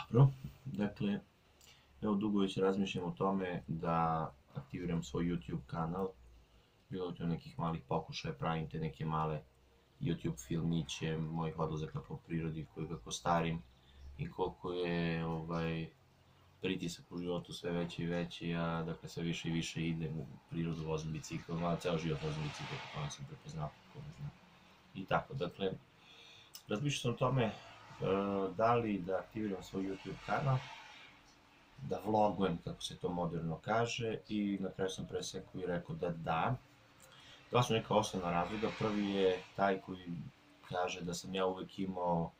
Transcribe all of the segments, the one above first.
Dobro, dakle, evo dugo već razmišljam o tome da aktiviram svoj YouTube kanal. Bilo je to nekih malih pokušaja, pravim te neke male YouTube filmiće mojih odlazaka po prirodi, koji kako starim i koliko je pritisak u životu sve veći i veći, a dakle sve više i više idem u prirodu, vozim bicikl, ceo život vozim bicikl, kako sam prepoznao, kako ne znam. I tako, dakle, razmišljam sam o tome da li da aktiviram svoj YouTube kanal, da vlogujem, kako se to moderno kaže, i na kraju sam presekao i rekao da da. Dva su neka osnovna razloga. Prvi je taj koji kaže da sam ja uvek imao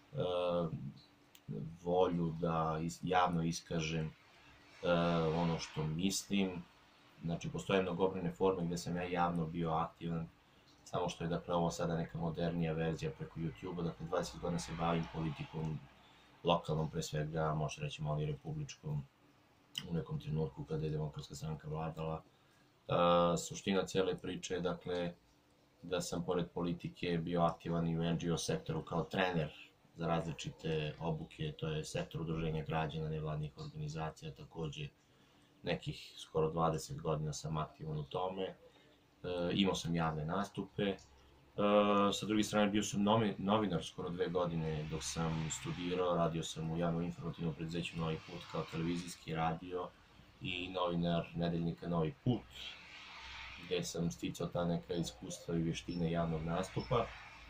volju da javno iskažem ono što mislim. Znači, postoje mnogobrojne forme gde sam ja javno bio aktivan, samo što je, dakle, ovo sada neka modernija verzija preko YouTube-a. Dakle, 20 godina se bavim politikom, lokalnom pre svega, možda reći malo i republičkom, u nekom trenutku kada je Demokratska stranka vladala. Suština cele priče je, dakle, da sam pored politike bio aktivan i u NGO sektoru kao trener za različite obuke, to je sektor udruženja građana, nevladnih organizacija, takođe nekih skoro 20 godina sam aktivan u tome. Imao sam javne nastupe. Sa druge strane, bio sam novinar skoro 2 godine dok sam studirao, radio sam u javnom informativnom preduzeću Novi put kao televizijski radio i novinar nedeljnika Novi put, gde sam sticao ta neka iskustva i vještine javnog nastupa.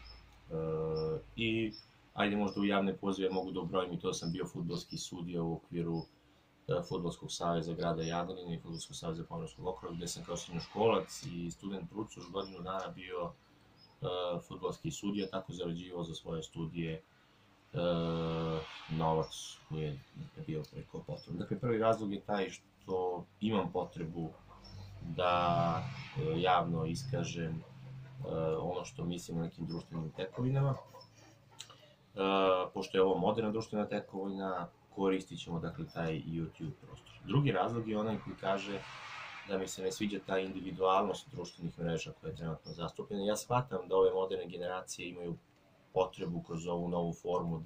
I ajde možda u javne pozive mogu da ubrojim i to, sam bio fudbalski sudija u okviru Fudbalskog saveza grada Jagodine i Fudbalskog saveza Pomoravskog okruga, gde sam kao srednjoškolac i student Brucuš godinu dana bio fudbalski sudija, tako zarađivao za svoje studije novac koji je bio preko potrebno. Dakle, prvi razlog je taj što imam potrebu da javno iskažem ono što mislim o nekim društvenim tekovinama. Pošto je ovo moderna društvena tekovina, koristit ćemo, dakle, taj YouTube prostor. Drugi razlog je onaj koji kaže da mi se ne sviđa ta individualnost društvenih mreža koja je trenutno zastupljena. Ja shvatam da ove moderne generacije imaju potrebu kroz ovu novu formu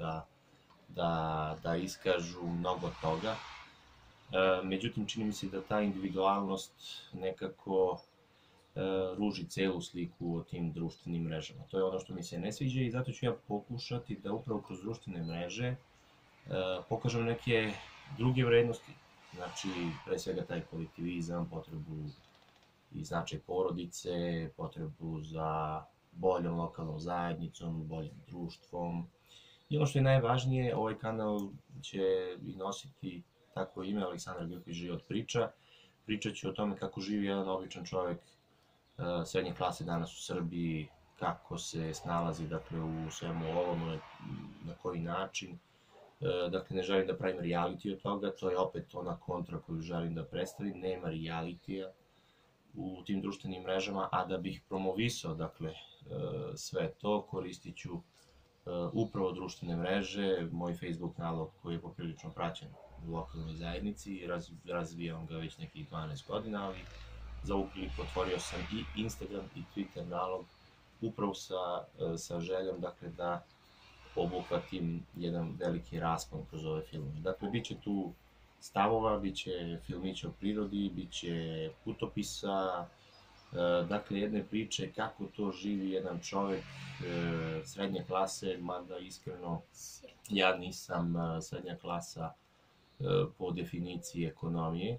da iskažu mnogo toga. Međutim, čini mi se da ta individualnost nekako ruži celu sliku o tim društvenim mrežama. To je ono što mi se ne sviđa i zato ću ja pokušati da upravo kroz društvene mreže pokažem neke druge vrednosti. Znači, pre svega taj kolektivizam, potrebu i značaj porodice, potrebu za boljom lokalnom zajednicom, boljim društvom. I ono što je najvažnije, ovaj kanal će i nositi tako ime Aleksandar Grković Život priča. Pričat ću o tome kako živi jedan običan čovjek srednje klase danas u Srbiji, kako se snalazi, dakle, u svemu ovome, na koji način. Dakle, ne želim da pravim reality od toga, to je opet ona kontra koju želim da predstavim, nema realitija u tim društvenim mrežama, a da bih promovisao, dakle, sve to, koristit ću upravo društvene mreže, moj Facebook nalog koji je poprilično praćen u lokalnoj zajednici, razvijam ga već nekih 12 godina, ali za ovu priliku otvorio sam i Instagram i Twitter nalog, upravo sa željom, dakle, da obuhvatim jedan veliki raspon kroz ove filmove. Dakle, bit će tu stavova, bit će filmića o prirodi, bit će putopisa, dakle, jedne priče kako to živi jedan čovek srednje klase, mada iskreno ja nisam srednja klasa po definiciji ekonomije.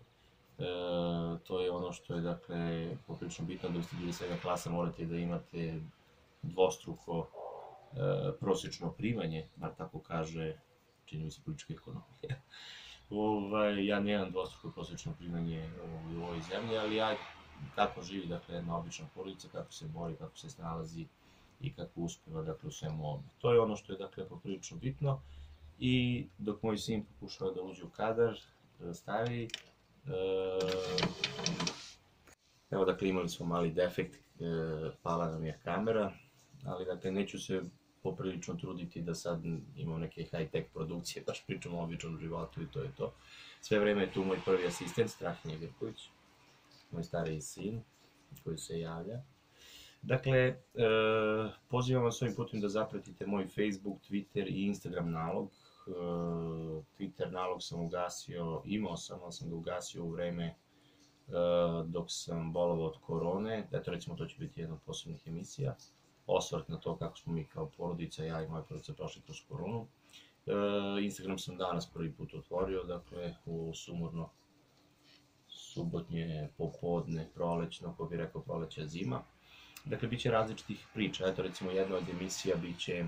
To je ono što je, dakle, poprilično bitno. Da biste bili srednja klasa morate da imate dvostruko prosječno primanje, bar tako kaže, čini mi se, politička ekonomija. Ja nemam dvostruko prosječno primanje u ovoj zemlji, ali ja kako živi, dakle, jedna obična porodica, kako se bori, kako se snalazi i kako uspeva, dakle, u svemu ovome. To je ono što je, dakle, poprilično bitno. I dok moj sin pokušava da uđe u kadar, stavi, evo, dakle, imali smo mali defekt, pala nam je kamera, ali, dakle, neću se poprilično truditi da sad imam neke high-tech produkcije, baš pričam o običnom životu i to je to. Sve vreme je tu moj prvi asistent, Strahinja Grković, moj stariji sin, koji se javlja. Dakle, pozivam vas ovim putem da zapratite moj Facebook, Twitter i Instagram nalog. Twitter Twitter nalog sam ugasio, imao sam, ali sam ga ugasio u vreme dok sam bolovao od korone. Eto, recimo, to će biti jedna od posebnih emisija. Osvrt na to kako smo mi kao porodica, ja i moja porodica, prošli kroz koronu. Instagram sam danas prvi put otvorio, dakle, u sumorno subotnje popodne, prolećno, ko bi rekao proleća zima. Dakle, bit će različitih priča. Eto, recimo, jedna od emisija bit će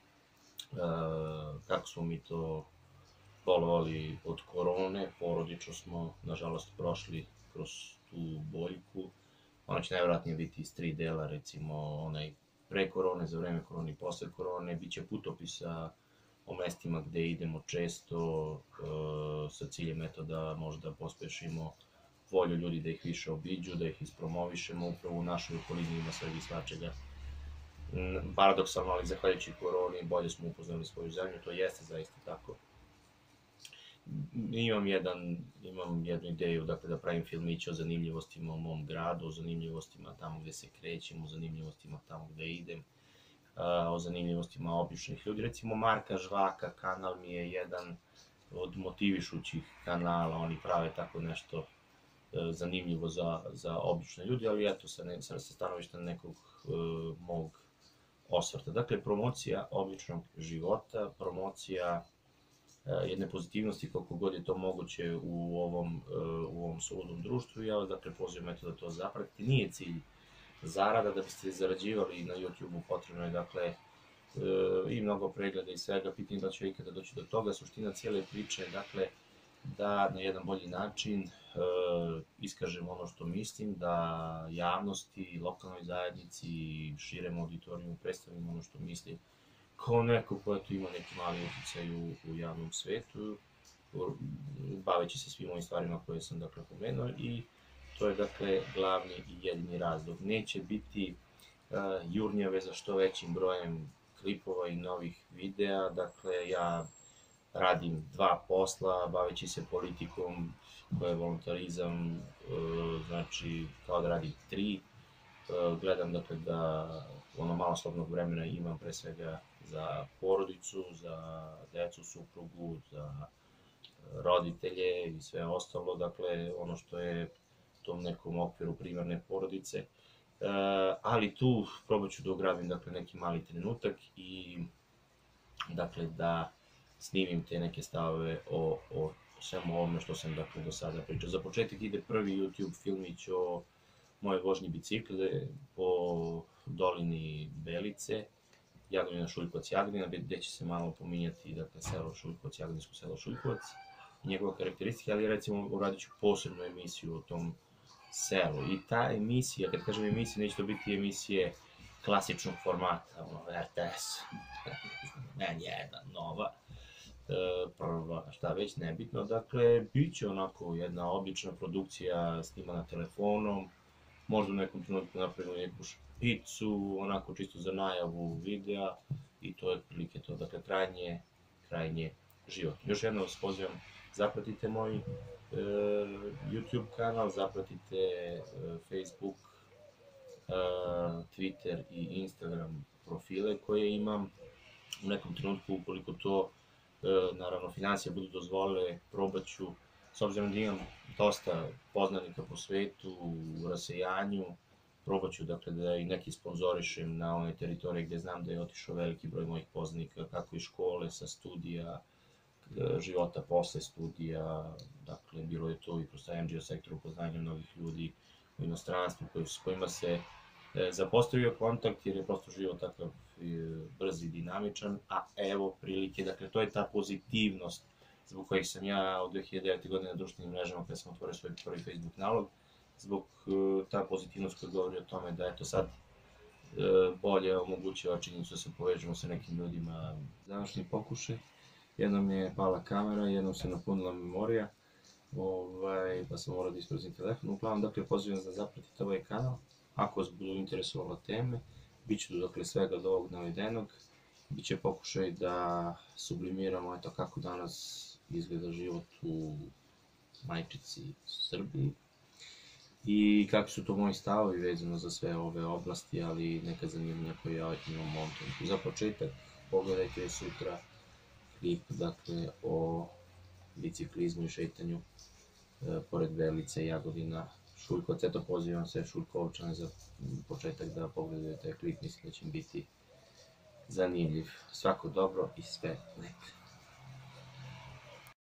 kako smo mi to bolovali od korone, porodično smo, nažalost, prošli kroz tu boljku. Ona će najvjerojatnije biti iz 3 dela, recimo, onaj pre korone, za vreme korone i posle korone. Biće putopisa o mestima gde idemo često, sa ciljem eto da možda pospešimo volju ljudi da ih više obiđu, da ih ispromovišemo. Upravo u našoj okolini ima svega i svačega. Paradoksalno, ali zahvaljujući koroni bolje smo upoznali svoju zemlju, to jeste zaista tako. Imam jednu ideju, dakle, da pravim filmiće o zanimljivostima u mom gradu, o zanimljivostima tamo gde se krećem, o zanimljivostima tamo gde idem, o zanimljivostima običnih ljudi. Recimo, Marka Žvaka kanal mi je jedan od motivišućih kanala, oni prave tako nešto zanimljivo za obične ljudi, ali eto, sa stanovišta nekog mog osvrta. Dakle, promocija običnog života, promocija jedne pozitivnosti koliko god je to moguće u ovom slobodnom društvu. Ja vas, dakle, pozivam eto da to zapratite. Nije cilj zarada, da biste zarađivali na YouTube-u, potrebno je, dakle, i mnogo pregleda i svega. Pitanje da će ikada doći do toga. Suština cijele priče je, dakle, da na jedan bolji način iskažem ono što mislim, da javnosti, lokalnoj zajednici, širem auditorijumu predstavim ono što mislim, kao neko ko eto ima neki mali utjecaj u javnom svetu, baveći se svim ovim stvarima koje sam, dakle, pomenuo, i to je, dakle, glavni i jedini razlog. Neće biti jurnjave za što većim brojem klipova i novih videa. Dakle, ja radim 2 posla, baveći se politikom, koja je voluntarizam, znači kao da radim 3. Gledam, dakle, da ono malo slobodnog vremena imam pre svega za porodicu, za decu, suprugu, za roditelje i sve ostalo, dakle, ono što je tom nekom okviru primarne porodice. Ali tu probat ću da ugradim, dakle, neki mali trenutak i, dakle, da snimim te neke stavove o svemu ovome što sam, dakle, do sada pričao. Za početak ide prvi YouTube filmić o moje vožnji bicikle po dolini Belice, Jagodina, Šuljkovac, Jagodina, gde će se malo pominjati, dakle, selo Šuljkovac, Jagodinsko selo Šuljkovac i njegove karakteristike, ali recimo uradit ću posebnu emisiju o tom selu. I ta emisija, kad kažem emisija, neće to biti emisije klasičnog formata, RTS, N1, Nova, prva, šta već, nebitno. Dakle, bit će onako jedna obična produkcija snimana telefonom, možda u nekom trenutku napravimo neku špicu, onako čisto za najavu videa, i to je otprilike to. Dakle, krajnje životno. Još jednom vas pozivam, zapratite moj YouTube kanal, zapratite Facebook, Twitter i Instagram profile koje imam. U nekom trenutku, ukoliko to, naravno, financije budu dozvolile, probat ću, s obzirom da imam dosta poznanika po svetu, u rasejanju, probat ću, dakle, da i neki sponzorišem na one teritorije gde znam da je otišao veliki broj mojih poznanika, kako iz škole, sa studija, života posle studija, dakle, bilo je to i kroz taj NGO sektor, upoznanje mnogih ljudi u inostranstvu s kojima se zapostavio kontakt, jer je prosto život takav brz i dinamičan, a evo prilike, dakle, to je ta pozitivnost zbog kojih sam ja od 2009. godine na društvenim mrežama, kada sam otvorio svoj prvi Facebook nalog, zbog ta pozitivnost koja govori o tome da eto sad bolje omogućava činjenicu da se povežemo sa nekim ljudima. Današnji pokušaj, jednom je pala kamera, jednom se napunila memorija, pa sam morao da isprozim telefon. Uglavnom, dakle, pozivam da zapratite ovaj kanal, ako vas budu interesovale teme, bit će, dakle, svega od ovog navedenog, bit će pokušaj da sublimiramo eto kako danas izgleda život u majčici Srbiji i kakvi su to moji stavovi vezano za sve ove oblasti, ali neka zanimanja koje ja imam u ovom trenutku. Za početak, pogledajte sutra klip, dakle, o biciklizmu i šetanju pored Belice i Jagodina. Šuljkovac, eto pozivam sve Šuljkovčane za početak da pogledaju taj klip, mislim da će im biti zanimljiv. Svako dobro i sve lepo.